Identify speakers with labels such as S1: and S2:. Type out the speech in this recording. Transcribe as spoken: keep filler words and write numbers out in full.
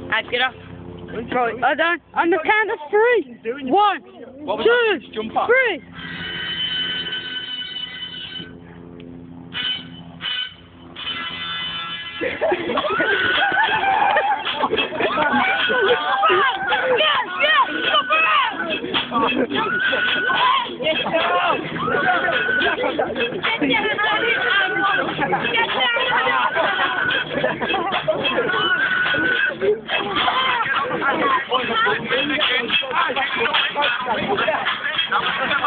S1: Right, get up. Right, hold on. On the count of three. One, two,
S2: Jump up.
S1: three.
S2: Get down!